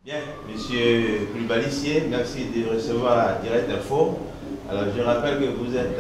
Bien, Monsieur Koulibaly, merci de recevoir Direct Info. Alors, je rappelle que vous êtes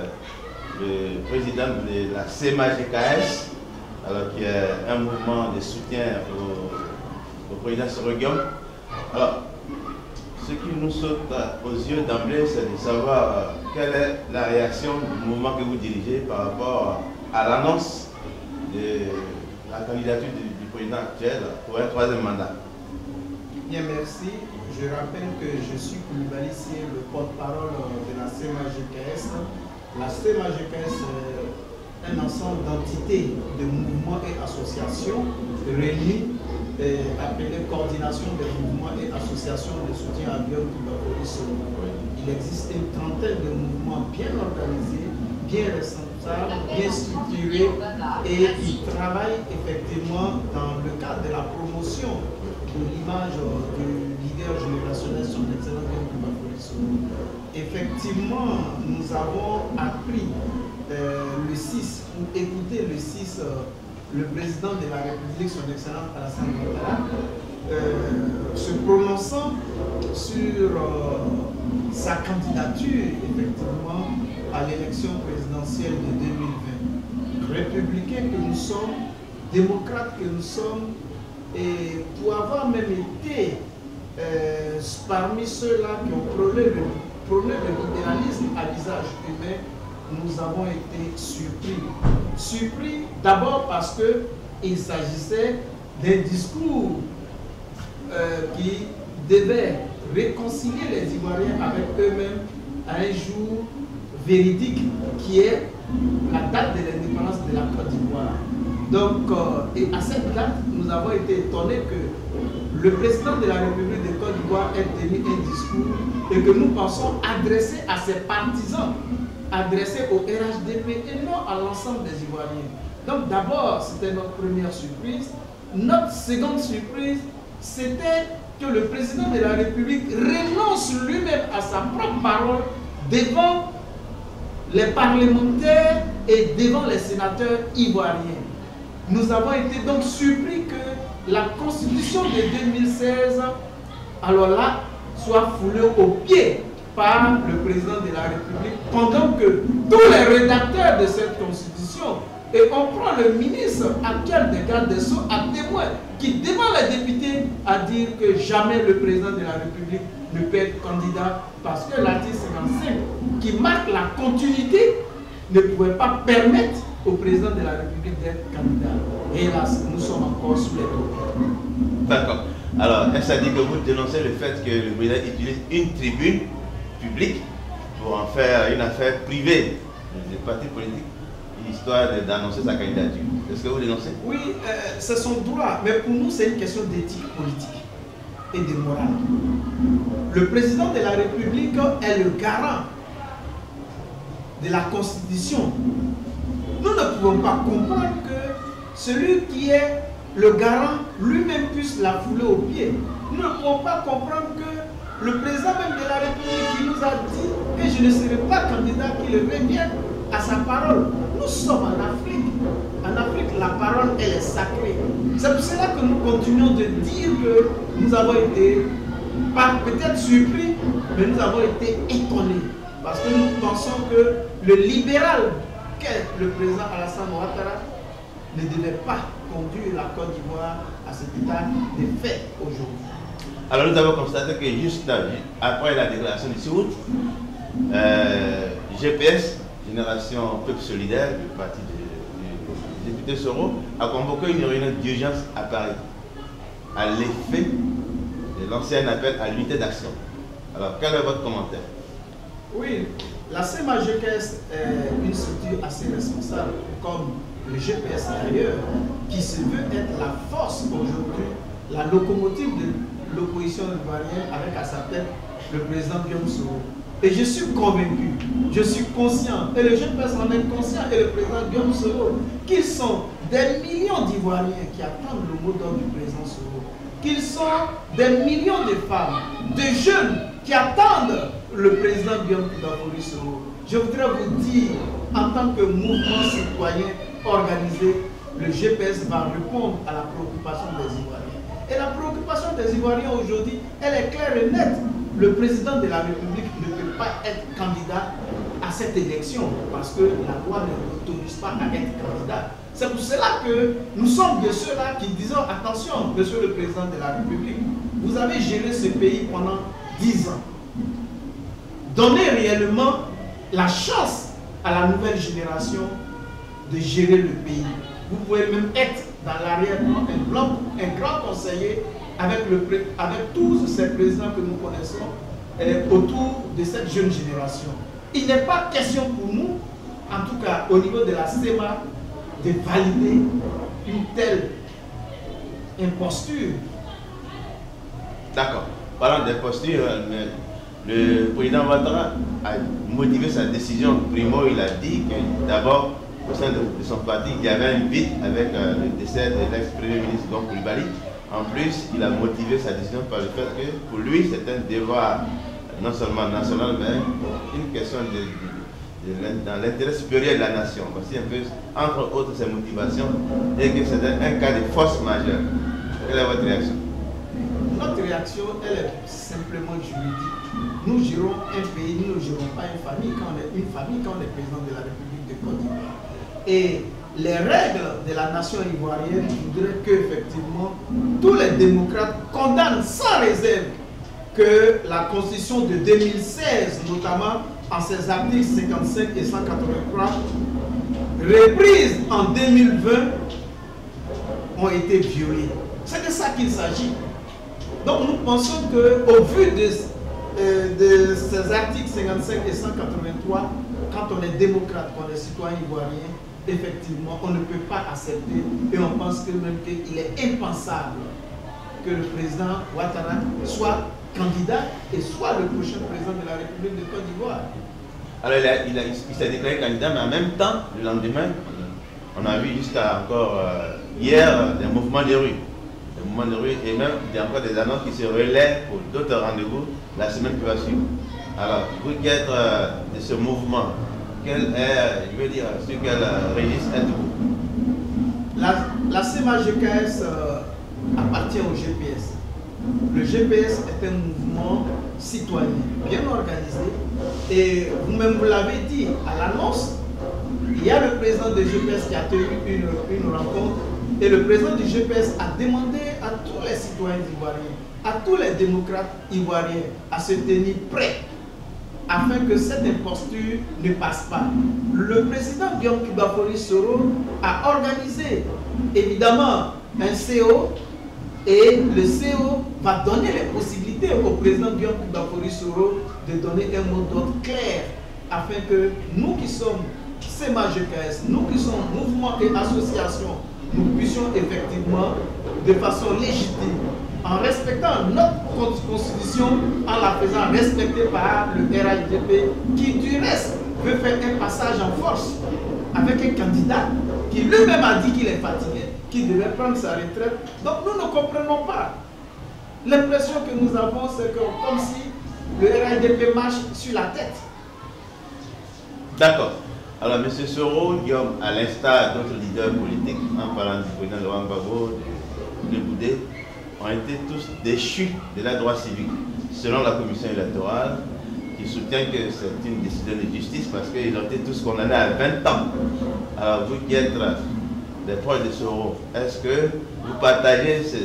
le président de la CEMA-GKS, alors qui est un mouvement de soutien au président Soroguiom. Alors, ce qui nous saute aux yeux d'emblée, c'est de savoir quelle est la réaction du mouvement que vous dirigez par rapport à l'annonce de la candidature du président actuel pour un troisième mandat. Bien, merci. Je rappelle que je suis Koulibaly, le porte-parole de la CEMA-GKS. La CEMA-GKS est un ensemble d'entités, de mouvements et associations réunis, appelées coordination des mouvements et associations de soutien à Guillaume Koulibaly. Il existe une trentaine de mouvements bien organisés, bien responsables, bien structurés, et ils travaillent effectivement dans le cadre de la promotion de l'image du leader générationnel, son excellence Guillaume Koulibaly. Effectivement, nous avons appris le 6, ou écouté le 6, le président de la République, son excellence Alassane Ouattara, se prononçant sur sa candidature effectivement à l'élection présidentielle de 2020. Républicains que nous sommes, démocrates que nous sommes, et pour avoir même été parmi ceux-là qui ont prôné le libéralisme à visage humain, nous avons été surpris. Surpris d'abord parce qu'il s'agissait d'un discours qui devait réconcilier les Ivoiriens avec eux-mêmes à un jour véridique qui est la date de l'indépendance de la Côte d'Ivoire. Donc, et à cette date, nous avons été étonnés que le président de la République de Côte d'Ivoire ait tenu un discours et que nous pensons adresser à ses partisans, adresser au RHDP et non à l'ensemble des Ivoiriens. Donc d'abord, c'était notre première surprise. Notre seconde surprise, c'était que le président de la République renonce lui-même à sa propre parole devant les parlementaires et devant les sénateurs ivoiriens. Nous avons été donc surpris que la constitution de 2016, alors là, soit foulée aux pieds par le président de la République, pendant que tous les rédacteurs de cette constitution, et on prend le ministre actuel des gardes des Sceaux à témoin, qui devant les députés a dit que jamais le président de la République ne peut être candidat parce que l'article 55, qui marque la continuité, ne pouvait pas permettre au président de la République d'être candidat. Et hélas, nous sommes encore sous les doigts. D'accord. Alors, est-ce à dire que vous dénoncez le fait que le président utilise une tribune publique pour en faire une affaire privée des partis politiques, histoire d'annoncer sa candidature? Est-ce que vous dénoncez? Oui, c'est son droit, mais pour nous, c'est une question d'éthique politique et de morale. Le président de la République est le garant de la Constitution. Nous ne pouvons pas comprendre que celui qui est le garant lui-même puisse la fouler aux pieds. Nous ne pouvons pas comprendre que le président même de la République qui nous a dit que je ne serai pas candidat, qu'il revienne à sa parole. Nous sommes en Afrique. En Afrique, la parole, elle est sacrée. C'est pour cela que nous continuons de dire que nous avons été, pas peut-être surpris, mais nous avons été étonnés. Parce que nous pensons que le libéral qu'est le président Alassane Ouattara ne devait pas conduire la Côte d'Ivoire à cet état de fait aujourd'hui. Alors nous avons constaté que juste après la déclaration du 6 août, GPS, Génération Peuple Solidaire, du parti du député Soro, a convoqué une réunion d'urgence à Paris, à l'effet de l'ancien appel à l'unité d'action. Alors quel est votre commentaire? Oui, la CEMA-GKS est une structure assez responsable, comme le GPS d'ailleurs, qui se veut être la force aujourd'hui, la locomotive de l'opposition ivoirienne avec à sa tête le président Guillaume Soro. Et je suis convaincu, je suis conscient, et le GPS en est conscient, et le président Guillaume Soro, qu'ils sont des millions d'Ivoiriens qui attendent le mot d'ordre du président Soro, qu'ils sont des millions de femmes, de jeunes qui attendent le président Guillaume Koulibaly Soro. Je voudrais vous dire, en tant que mouvement citoyen organisé, le GPS va répondre à la préoccupation des Ivoiriens. Et la préoccupation des Ivoiriens aujourd'hui, elle est claire et nette. Le président de la République ne peut pas être candidat à cette élection parce que la loi ne l'autorise pas à être candidat. C'est pour cela que nous sommes de ceux-là qui disons attention, monsieur le président de la République, vous avez géré ce pays pendant 10 ans. Donnez réellement la chance à la nouvelle génération de gérer le pays. Vous pouvez même être dans l'arrière-plan un grand conseiller avec tous ces présidents que nous connaissons autour de cette jeune génération. Il n'est pas question pour nous, en tout cas au niveau de la SEMA, de valider une telle imposture. D'accord. Parlant d'imposture, le président Ouattara a motivé sa décision. Primo, il a dit que d'abord, au sein de son parti, il y avait un vide avec le décès de l'ex-premier ministre Gom Coulibaly. En plus, il a motivé sa décision par le fait que pour lui, c'est un devoir non seulement national, mais une question dans l'intérêt supérieur de la nation. Voici un peu, entre autres, ses motivations, et que c'est un cas de force majeure. Quelle est votre réaction? Notre réaction, elle est simplement juridique. Nous gérons un pays, nous ne gérons pas une famille quand on est président de la République de Côte d'Ivoire. Et les règles de la nation ivoirienne voudraient qu'effectivement tous les démocrates condamnent sans réserve que la constitution de 2016, notamment en ses articles 55 et 183, reprises en 2020, ont été violées. C'est de ça qu'il s'agit. Donc nous pensons qu'au vu de ces articles 55 et 183, quand on est démocrate, quand on est citoyen ivoirien, effectivement, on ne peut pas accepter et on pense que même qu'il est impensable que le président Ouattara soit candidat et soit le prochain président de la République de Côte d'Ivoire. Alors il s'est déclaré candidat, mais en même temps, le lendemain, on a vu jusqu'à encore hier des mouvements de rue. Et même il y a encore des annonces qui se relaient pour d'autres rendez-vous la semaine qui va suivre. Alors, vous qui êtes de ce mouvement, quel est, je veux dire, sur quel registre êtes-vous? La CEMA-GKS appartient au GPS. Le GPS est un mouvement citoyen, bien organisé. Et vous-même, vous l'avez dit, à l'annonce, il y a le président du GPS qui a tenu une rencontre. Et le président du GPS a demandé à tous les citoyens ivoiriens, à tous les démocrates ivoiriens, à se tenir prêts afin que cette imposture ne passe pas. Le président Guillaume Kibafori Soro a organisé évidemment un CO et le CO va donner les possibilités au président Guillaume Kibafori Soro de donner un mot d'ordre clair afin que nous qui sommes CEMA-GKS, nous qui sommes mouvements et associations, nous puissions effectivement, de façon légitime, en respectant notre constitution, en la faisant respecter par le RHDP, qui du reste veut faire un passage en force avec un candidat qui lui-même a dit qu'il est fatigué, qui devait prendre sa retraite. Donc nous ne comprenons pas. L'impression que nous avons, c'est que comme si le RHDP marche sur la tête. D'accord. Alors, M. Soro, Guillaume, à l'instar d'autres leaders politiques, en parlant du président Laurent Gbagbo, de Boudé, ont été tous déchus de la droit civique, selon la commission électorale, qui soutient que c'est une décision de justice parce qu'ils ont été tous condamnés à 20 ans. Alors, vous qui êtes des proches de Soro, est-ce que vous partagez ce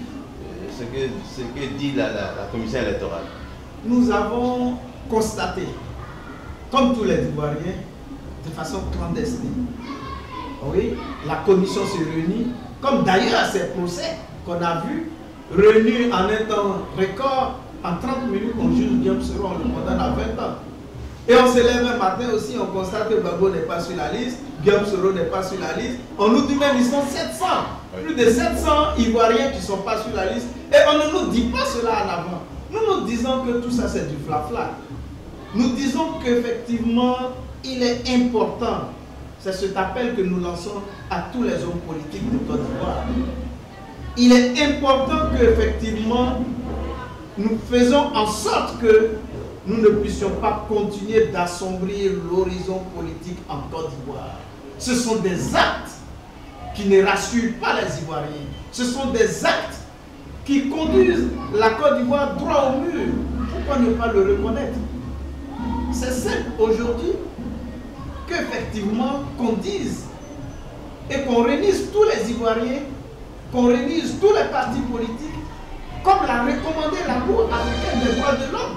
que dit la commission électorale? Nous avons constaté, comme tous les Ivoiriens, de façon clandestine. Oui, la commission se réunit, comme d'ailleurs à ces procès qu'on a vus, réunis en un temps record, en 30 minutes, on juge Guillaume Soro, on le condamne à 20 ans. Et on se lève un matin aussi, on constate que Gbagbo n'est pas sur la liste, Guillaume Soro n'est pas sur la liste. On nous dit même qu'ils sont 700, plus de 700 Ivoiriens qui ne sont pas sur la liste. Et on ne nous dit pas cela en avant. Nous disons que tout ça c'est du flafla. Nous disons qu'effectivement, il est important, c'est cet appel que nous lançons à tous les hommes politiques de Côte d'Ivoire. Il est important qu'effectivement, nous faisons en sorte que nous ne puissions pas continuer d'assombrir l'horizon politique en Côte d'Ivoire. Ce sont des actes qui ne rassurent pas les Ivoiriens. Ce sont des actes qui conduisent la Côte d'Ivoire droit au mur. Pourquoi ne pas le reconnaître? C'est simple aujourd'hui qu'effectivement qu'on dise et qu'on réunisse tous les Ivoiriens, qu'on réunisse tous les partis politiques, comme l'a recommandé la Cour africaine des droits de l'homme.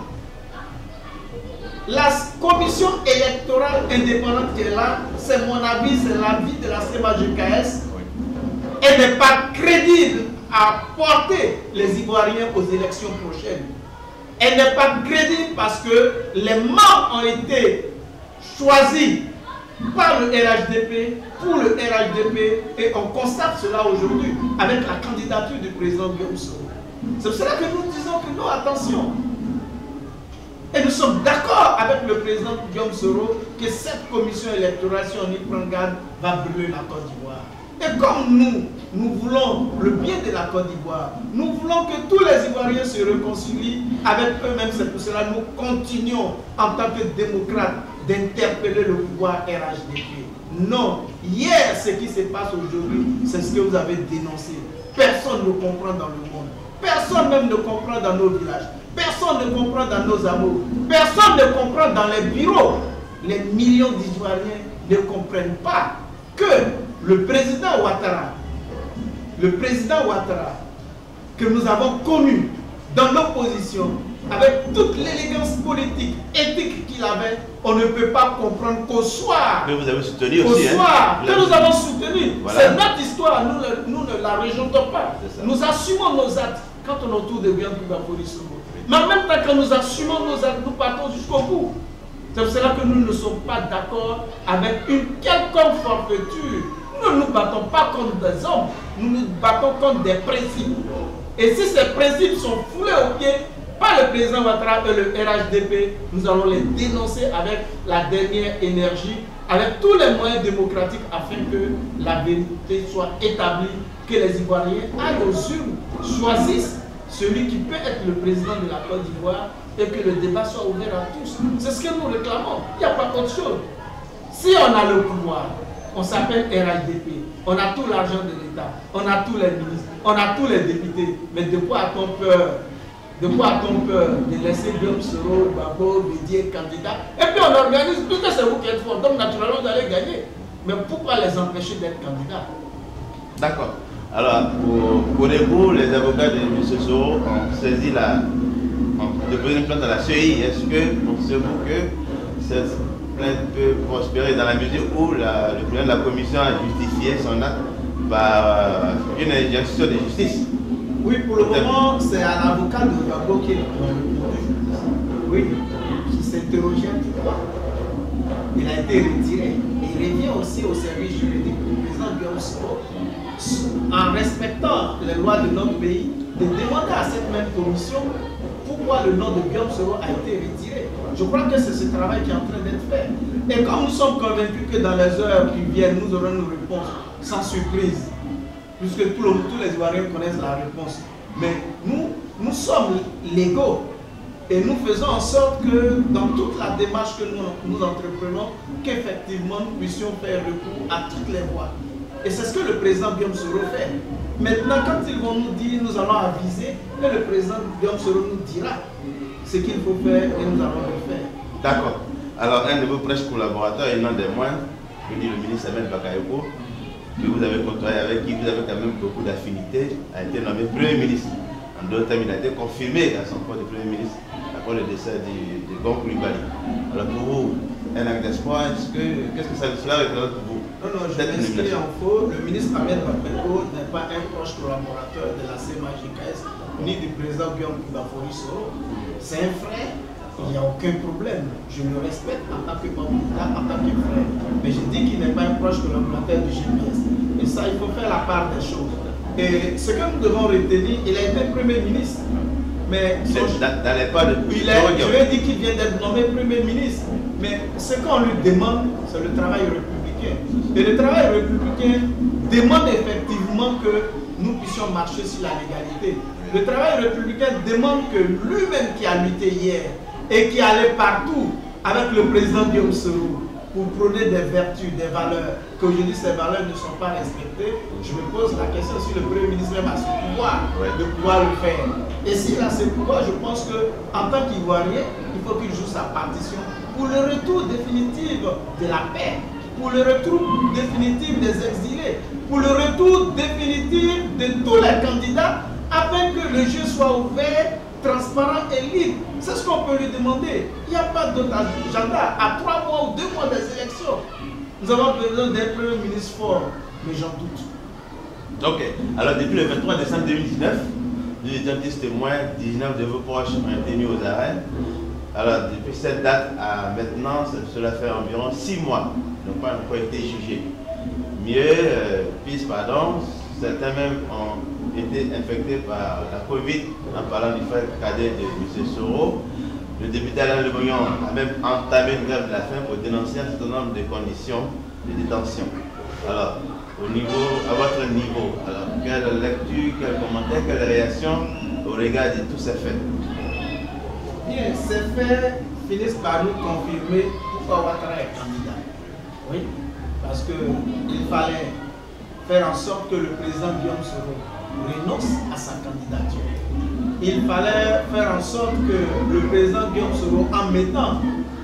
La commission électorale indépendante qui est là, c'est mon avis, c'est l'avis de la CEMAGKS. Elle n'est pas crédible à porter les Ivoiriens aux élections prochaines. Elle n'est pas crédible parce que les membres ont été choisis par le RHDP, pour le RHDP, et on constate cela aujourd'hui avec la candidature du président Guillaume Soro. C'est pour cela que nous disons que non, attention. Et nous sommes d'accord avec le président Guillaume Soro que cette commission électorale, si on y prend garde, va brûler la Côte d'Ivoire. Et comme nous voulons le bien de la Côte d'Ivoire, nous voulons que tous les Ivoiriens se réconcilient avec eux-mêmes, c'est pour cela que nous continuons en tant que démocrates d'interpeller le pouvoir RHDP. Non, hier, ce qui se passe aujourd'hui, c'est ce que vous avez dénoncé. Personne ne comprend dans le monde. Personne même ne comprend dans nos villages. Personne ne comprend dans nos amours. Personne ne comprend dans les bureaux. Les millions d'Ivoiriens ne comprennent pas que le président Ouattara, que nous avons connu dans l'opposition, avec toute l'élégance politique, éthique qu'il avait, on ne peut pas comprendre qu'au soir, que vous avez soutenu aussi, que nous avons soutenu, voilà. C'est notre histoire, nous ne la rejetons pas. Nous assumons nos actes quand on est autour de Guillaume Bafoury Soro. Mais en même temps, quand nous assumons nos actes, nous partons jusqu'au bout. C'est pour cela que nous ne sommes pas d'accord avec une quelconque forfaiture. Nous ne nous battons pas contre des hommes, nous nous battons contre des principes. Et si ces principes sont foulés aux pieds par le président Ouattara et le RHDP, nous allons les dénoncer avec la dernière énergie, avec tous les moyens démocratiques afin que la vérité soit établie, que les Ivoiriens aillent aux urnes, choisissent celui qui peut être le président de la Côte d'Ivoire et que le débat soit ouvert à tous. C'est ce que nous réclamons. Il n'y a pas autre chose. Si on a le pouvoir, on s'appelle RHDP, on a tout l'argent de l'État, on a tous les ministres, on a tous les députés, mais de quoi a-t-on peur? De quoi a-t-on peur de laisser Guillaume Soro, Babo, Bédier candidat? Et puis on organise, puisque c'est vous qui êtes fort, donc naturellement vous allez gagner. Mais pourquoi les empêcher d'être candidats? D'accord. Alors, pour les avocats de M. Soro ont saisi déposé une plainte à la CEI. Est-ce que pensez-vous que cette plainte peut prospérer dans la mesure où le président de la commission a justifié son acte par une injonction de justice? Oui, pour le moment, c'est à l'avocat de Babo qui est oui, qui s'interrogeait un petit peu. Il a été retiré. Et il revient aussi au service juridique du président Guillaume Soro, en respectant les lois de notre pays, de demander à cette même commission pourquoi le nom de Guillaume Soro a été retiré. Je crois que c'est ce travail qui est en train d'être fait. Et comme nous sommes convaincus que dans les heures qui viennent, nous aurons une réponse sans surprise, puisque tous les Ivoiriens connaissent la réponse. Mais nous sommes légaux et nous faisons en sorte que dans toute la démarche que nous entreprenons, qu'effectivement nous puissions faire recours à toutes les voies. Et c'est ce que le président Guillaume Soro fait. Maintenant, quand ils vont nous dire, nous allons aviser, et le président Guillaume Soro nous dira ce qu'il faut faire et nous allons le faire. D'accord. Alors, un de vos proches collaborateurs, et non des moindres, je dis le ministre Ahmed Bakayoko, que vous avez côtoyé, avec qui vous avez quand même beaucoup d'affinités, a été nommé Premier ministre. En d'autres termes, il a été confirmé à son poste de Premier ministre après le décès de Gon Coulibaly. Alors pour vous, un acte d'espoir, qu'est-ce que cela représente pour vous? Non, je m'inscris en faux. Le ministre Ahmed Bakayoko n'est pas un proche collaborateur de la CEMAGKS, ni du président Guillaume Bafoury Soro. C'est un frère. Il n'y a aucun problème. Je le respecte en tant que membre d'État, en tant que frère. Mais je dis qu'il n'est pas un proche collaborateur du GPS. Et ça, il faut faire la part des choses. Et ce que nous devons retenir, il a été Premier ministre. Mais dans les pas de je lui ai dit qu'il vient d'être nommé Premier ministre. Mais ce qu'on lui demande, c'est le travail républicain. Et le travail républicain demande effectivement que nous puissions marcher sur la légalité. Le travail républicain demande que lui-même qui a lutté hier, et qui allait partout avec le président Guillaume Soro, pour prôner des vertus, des valeurs, qu'aujourd'hui ces valeurs ne sont pas respectées, je me pose la question si le Premier ministre même a ce pouvoir de pouvoir le faire. Et s'il a ce pouvoir, je pense qu'en tant qu'Ivoirien, il faut qu'il joue sa partition pour le retour définitif de la paix, pour le retour définitif des exilés, pour le retour définitif de tous les candidats, afin que le jeu soit ouvert, transparent et libre. C'est ce qu'on peut lui demander. Il n'y a pas d'autre agenda. À 3 mois ou 2 mois des élections, nous avons besoin d'un Premier ministre fort, mais j'en doute. Ok. Alors depuis le 23 décembre 2019, nous étions témoins, 19 de vos proches ont été mis aux arrêts. Alors depuis cette date à maintenant, cela fait environ 6 mois. Ils n'ont pas encore été jugés. Mieux, pis pardon, certains même ont été infectés par la Covid, en parlant du frère cadet de M. Soro. Le député Alain Lebognon a même entamé une grève de la faim pour dénoncer un certain nombre de conditions de détention. Alors, à votre niveau, alors, quelle lecture, quel commentaire, quelle réaction au regard de tous ces faits? Bien, ces faits finissent par nous confirmer pourquoi Ouattara est candidat. Oui, parce qu'il fallait faire en sorte que le président Guillaume Soro renonce à sa candidature. Il fallait faire en sorte que le président Guillaume Soro, en mettant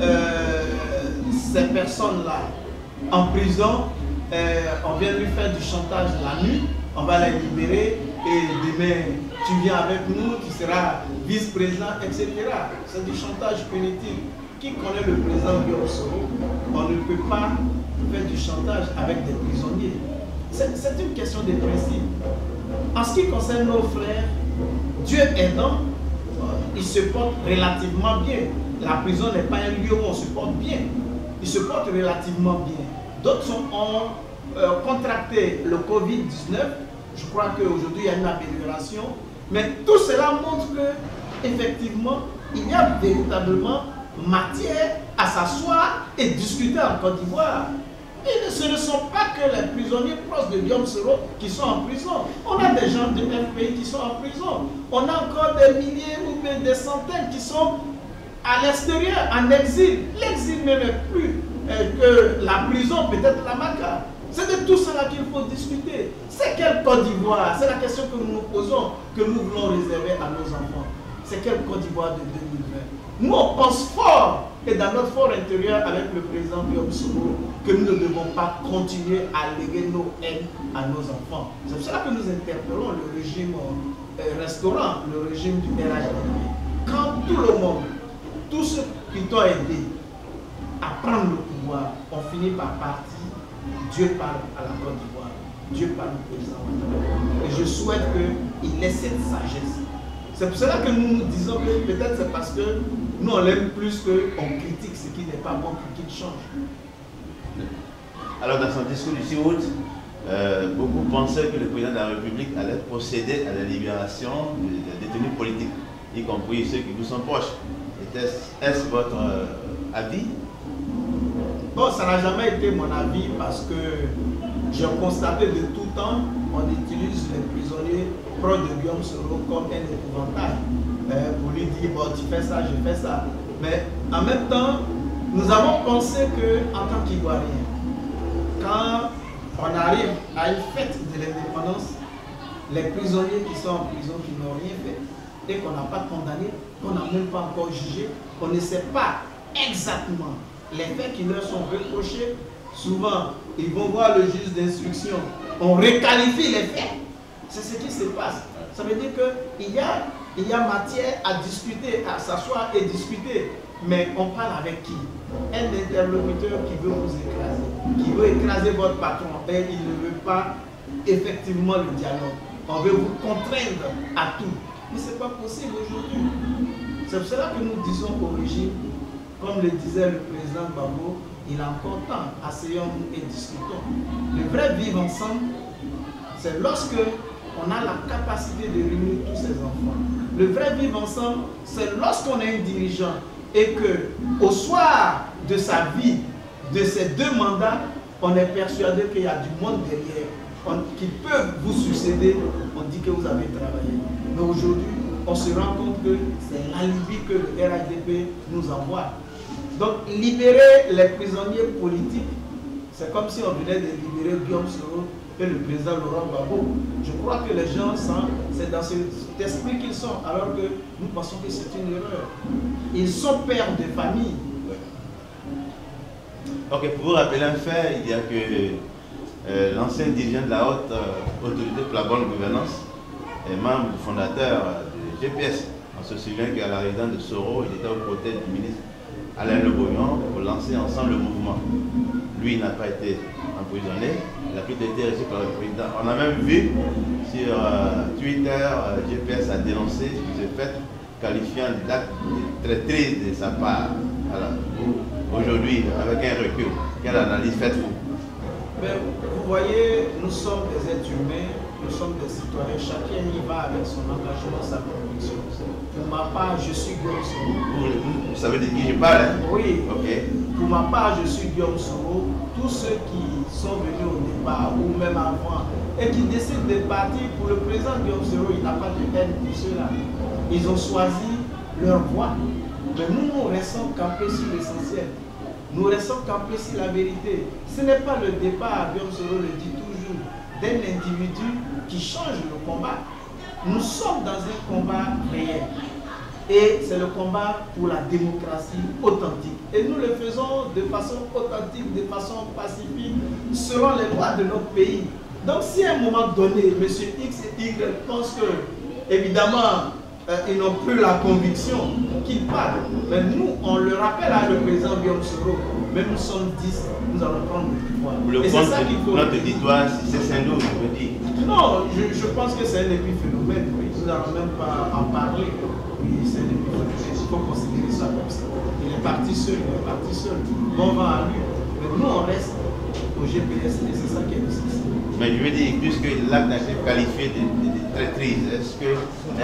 ces personnes-là en prison, on vient lui faire du chantage la nuit, on va les libérer et demain tu viens avec nous, tu seras vice-président, etc. C'est du chantage punitif. Qui connaît le président Guillaume Soro, on ne peut pas faire du chantage avec des prisonniers. C'est une question de principe. En ce qui concerne nos frères, Dieu aidant, ils se portent relativement bien. La prison n'est pas un lieu où on se porte bien. Ils se portent relativement bien. D'autres ont contracté le Covid-19. Je crois qu'aujourd'hui, il y a une amélioration. Mais tout cela montre qu'effectivement, il y a véritablement matière à s'asseoir et discuter en Côte d'Ivoire. Et ce ne sont pas que les prisonniers proches de Guillaume Soro qui sont en prison. On a des gens de FPI qui sont en prison. On a encore des milliers ou même des centaines qui sont à l'extérieur, en exil. L'exil ne n'est plus que la prison, peut-être la maca. C'est de tout cela qu'il faut discuter. C'est quelle Côte d'Ivoire? C'est la question que nous nous posons, que nous voulons réserver à nos enfants. C'est quelle Côte d'Ivoire de 2020? Nous, on pense fort, et dans notre fort intérieur avec le président Guillaume Soro, que nous ne devons pas continuer à léguer nos haines à nos enfants. C'est pour cela que nous interpellons le régime restaurant, le régime du RHDP. Quand tout le monde, tous ceux qui t'ont aidé à prendre le pouvoir, ont fini par partir, Dieu parle à la Côte d'Ivoire, Dieu parle au président Ouattara. Et je souhaite qu'il ait cette sagesse. C'est pour cela que nous nous disons que peut-être c'est parce que nous on l'aime plus qu'on critique ce qui n'est pas bon pour qu'il change. Alors dans son discours du 6 août, beaucoup pensaient que le président de la République allait procéder à la libération des détenus politiques, y compris ceux qui vous sont proches. Est-ce votre avis? Bon, ça n'a jamais été mon avis parce que j'ai constaté de tout temps on utilise les prisonniers proches de Guillaume Soro comme un épouvantail pour lui dire bon, tu fais ça, je fais ça. Mais en même temps, nous avons pensé qu'en tant qu'Ivoiriens, quand on arrive à une fête de l'indépendance, les prisonniers qui sont en prison, qui n'ont rien fait et qu'on n'a pas condamné, qu'on n'a même pas encore jugé, on ne sait pas exactement les faits qui leur sont reprochés. Souvent, ils vont voir le juge d'instruction, on requalifie les faits. C'est ce qui se passe. Ça veut dire qu'il y a matière à discuter, à s'asseoir et discuter. Mais on parle avec qui? Un interlocuteur qui veut vous écraser, qui veut écraser votre patron, et il ne veut pas effectivement le dialogue. On veut vous contraindre à tout. Mais ce n'est pas possible aujourd'hui. C'est pour cela que nous disons au régime, comme le disait le président Gbagbo, il a encore temps, asseyons-nous et discutons. Le vrai vivre ensemble, c'est lorsque on a la capacité de réunir tous ces enfants. Le vrai vivre ensemble, c'est lorsqu'on est un dirigeant et que au soir de sa vie, de ses 2 mandats, on est persuadé qu'il y a du monde derrière, qui peuvent vous succéder. On dit que vous avez travaillé. Mais aujourd'hui, on se rend compte que c'est l'alibi que le RHDP nous envoie. Donc, libérer les prisonniers politiques, c'est comme si on venait de libérer Guillaume Soro et le président Laurent Gbagbo. Je crois que les gens, c'est dans cet esprit qu'ils sont, alors que nous pensons que c'est une erreur. Ils sont pères de famille. Ok, pour vous rappeler un fait, il y a que l'ancien dirigeant de la haute autorité pour la bonne gouvernance est membre fondateur de GPS. On se souvient qu'à la résidence de Soro, il était aux côtés du ministre Alain Le Boyan pour lancer ensemble le mouvement. Lui, il n'a pas été emprisonné, il a plutôt été reçu par le président. On a même vu sur Twitter, GPS a dénoncé ce fait, qualifiant d'acte de traîtrise de sa part. Voilà. Aujourd'hui, avec un recul, quelle analyse faites-vous? Vous voyez, nous sommes des êtres humains, nous sommes des citoyens, chacun y va avec son engagement, sa conviction. Pour ma part, je suis Guillaume Soro. Vous savez de qui je parle, hein? Oui. Okay. Pour ma part, je suis Guillaume Soro. Tous ceux qui sont venus au départ, ou même avant, et qui décident de partir, pour le président Guillaume Soro, il n'a pas de haine pour ceux-là. Ils ont choisi leur voie. Mais nous restons campés sur l'essentiel. Nous restons campés sur la vérité. Ce n'est pas le départ, Guillaume Soro le dit toujours, d'un individu qui change le combat. Nous sommes dans un combat réel. Et c'est le combat pour la démocratie authentique. Et nous le faisons de façon authentique, de façon pacifique, selon les lois de notre pays. Donc si à un moment donné, M. X et Y pensent que, évidemment, ils n'ont plus la conviction qu'ils parlent. Mais nous, on le rappelle à le président Guillaume Soro, mais nous sommes 10, nous allons prendre le pouvoir. Le et c'est ça qu'il faut. Notre victoire, c'est Saint-Loup, je veux dire. Non, je pense que c'est un épiphénomène. Oui. Nous n'allons même pas en parler. Oui, c'est un épiphénomène. Il faut considérer ça comme ça. Il est parti seul, Bon vent à lui. Mais nous, on reste au GPS et c'est ça qui est nécessaire. Mais je veux dire, puisque l'acte a été qualifié de traîtrise, est-ce que...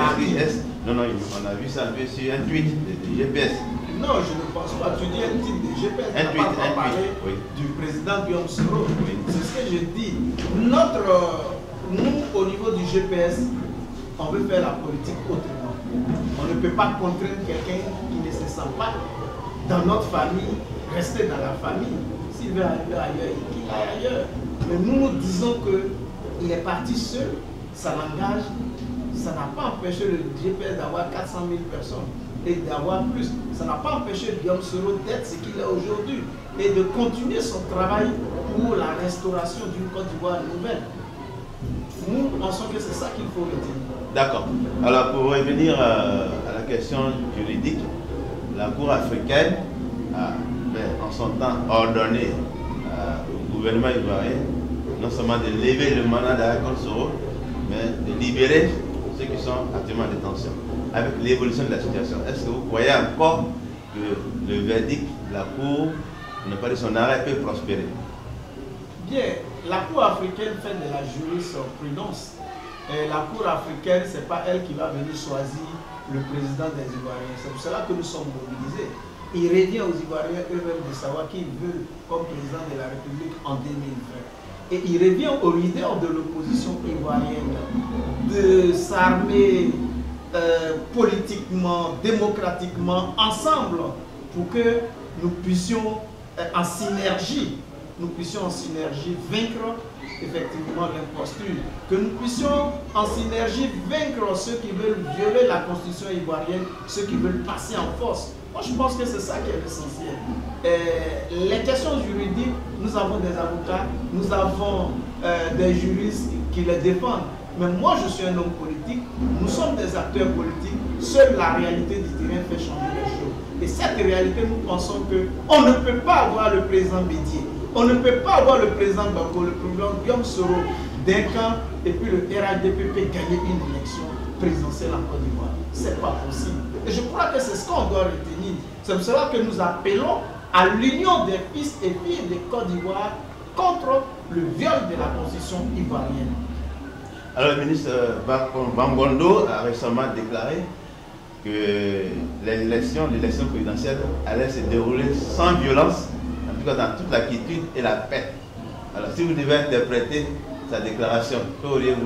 Non, on a vu ça sur un tweet de GPS. Non, je ne pense pas. Tu dis un tweet de GPS. Un tweet, oui. Du président Guillaume Soro. Oui. C'est ce que je dis. Nous, au niveau du GPS, on veut faire la politique autrement. On ne peut pas contraindre quelqu'un qui ne se sent pas dans notre famille, rester dans la famille. S'il veut aller ailleurs, qu'il aille ailleurs. Mais nous disons qu'il est parti seul, ça l'engage, ça n'a pas empêché le GPS d'avoir 400 000 personnes et d'avoir plus. Ça n'a pas empêché Guillaume Soro d'être ce qu'il est aujourd'hui et de continuer son travail pour la restauration d'une Côte d'Ivoire nouvelle. Nous pensons que c'est ça qu'il faut retenir. D'accord. Alors pour revenir à la question juridique, la Cour africaine a en son temps ordonné au gouvernement ivoirien non seulement de lever le mandat d'arrêt contre Soro, mais de libérer ceux qui sont actuellement en détention. Avec l'évolution de la situation, est-ce que vous croyez encore que le verdict de la Cour, pour ne pas dire son arrêt, peut prospérer? Bien, la Cour africaine fait de la jurisprudence. Et la Cour africaine, ce n'est pas elle qui va venir choisir le président des Ivoiriens. C'est pour cela que nous sommes mobilisés. Il revient aux Ivoiriens eux-mêmes de savoir qui ils veulent comme président de la République en 2020. Et il revient aux leaders de l'opposition ivoirienne de s'armer politiquement, démocratiquement, ensemble, pour que nous puissions en synergie, vaincre effectivement l'imposture, que nous puissions en synergie vaincre ceux qui veulent violer la constitution ivoirienne, ceux qui veulent passer en force. Moi, je pense que c'est ça qui est essentiel. Les questions juridiques, nous avons des avocats, nous avons des juristes qui les défendent. Mais moi, je suis un homme politique, nous sommes des acteurs politiques, seule la réalité du terrain fait changer les choses. Et cette réalité, nous pensons qu'on ne peut pas avoir le président Bédié, on ne peut pas avoir le président Gbagbo, le président Guillaume Soro d'un camp et puis le RHDPP gagner une élection présidentielle en Côte d'Ivoire. C'est pas possible. Et je crois que c'est ce qu'on doit retenir. C'est pour cela que nous appelons à l'union des fils et filles de Côte d'Ivoire contre le viol de la constitution ivoirienne. Alors le ministre Bangondo a récemment déclaré que l'élection présidentielle allait se dérouler sans violence, en tout cas dans toute la quiétude et la paix. Alors si vous devez interpréter sa déclaration, que auriez-vous dit?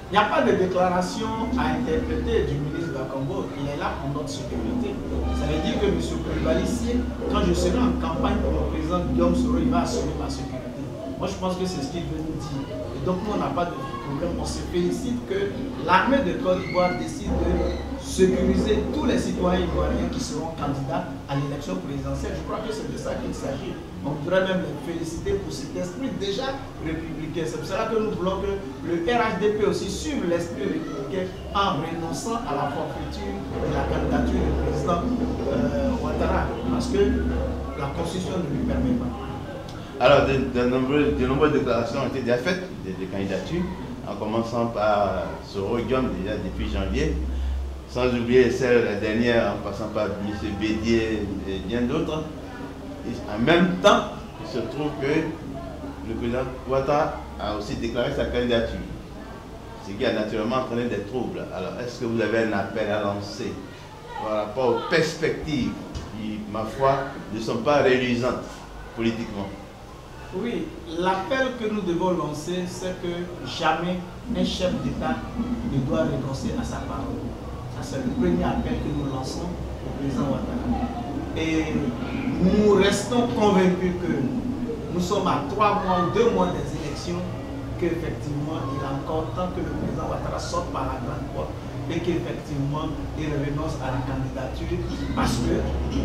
Il n'y a pas de déclaration à interpréter du ministre Bakambo. Il est là pour notre sécurité. Ça veut dire que M. Koulibaly, quand je serai en campagne pour le président Guillaume Soro, il va assurer ma sécurité. Moi, je pense que c'est ce qu'il veut nous dire. Et donc, nous, on n'a pas de problème. On se félicite que l'armée de Côte d'Ivoire décide de sécuriser tous les citoyens ivoiriens qui seront candidats à l'élection présidentielle. Je crois que c'est de ça qu'il s'agit. On voudrait même les féliciter pour cet esprit déjà républicain. C'est pour cela que nous voulons que le RHDP aussi suive l'esprit républicain en renonçant à la forfaiture de la candidature du président Ouattara, parce que la Constitution ne lui permet pas. Alors, de nombreuses déclarations ont été déjà faites de candidatures, en commençant par Soro Guillaume déjà depuis janvier, sans oublier celle la dernière en passant par M. Bédier et bien d'autres. En même temps, il se trouve que le président Ouattara a aussi déclaré sa candidature, ce qui a naturellement entraîné des troubles. Alors, est-ce que vous avez un appel à lancer par rapport aux perspectives qui, ma foi, ne sont pas réalisantes politiquement? Oui, l'appel que nous devons lancer, c'est que jamais un chef d'État ne doit renoncer à sa parole. Ça, c'est le premier appel que nous lançons au président Ouattara. Et nous restons convaincus que nous sommes à 3 mois ou 2 mois des élections, qu'effectivement, il est encore temps que le président Ouattara sorte par la grande porte et qu'effectivement, il renonce à la candidature parce que,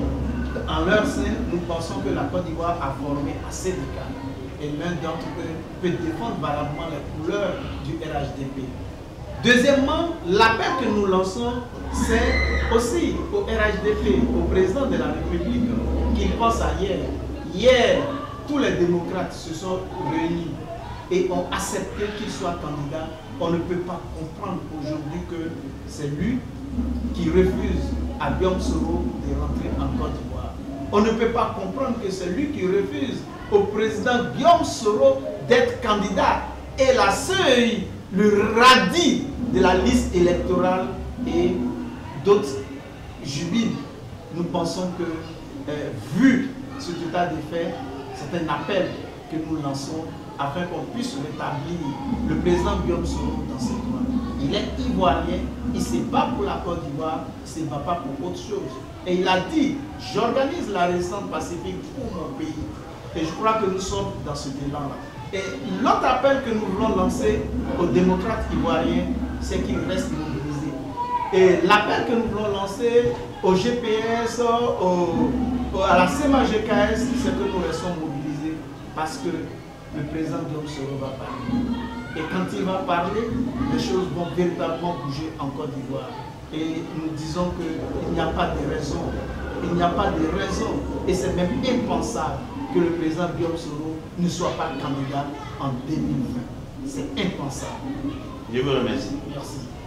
en leur sein, nous pensons que la Côte d'Ivoire a formé assez de cas et l'un d'entre eux peut défendre valablement les couleurs du RHDP. Deuxièmement, l'appel que nous lançons, c'est aussi au RHDP, au président de la République, qu'il pense à hier. Hier, tous les démocrates se sont réunis et ont accepté qu'il soit candidat. On ne peut pas comprendre aujourd'hui que c'est lui qui refuse à Guillaume Soro de rentrer en Côte d'Ivoire. On ne peut pas comprendre que c'est lui qui refuse au président Guillaume Soro d'être candidat. Et la seuil, le radis de la liste électorale et d'autres jubilent. Nous pensons que, vu cet état de fait, c'est un appel que nous lançons afin qu'on puisse rétablir le président Guillaume Soro dans ses droits. Il est ivoirien, il ne se bat pour la Côte d'Ivoire, il ne se bat pas pour autre chose. Et il a dit, j'organise la Résistance pacifique pour mon pays. Et je crois que nous sommes dans cet élan-là. Et l'autre appel que nous voulons lancer aux démocrates ivoiriens, c'est qu'ils restent mobilisés. Et l'appel que nous voulons lancer au GPS, à la CEMA-GKS, c'est que nous restons mobilisés parce que le président Guillaume Soro va parler. Et quand il va parler, les choses vont véritablement bouger en Côte d'Ivoire. Et nous disons qu'il n'y a pas de raison. Il n'y a pas de raison. Et c'est même impensable que le président Guillaume Soro ne soit pas candidat en 2020. C'est impensable. Je vous remercie. Merci.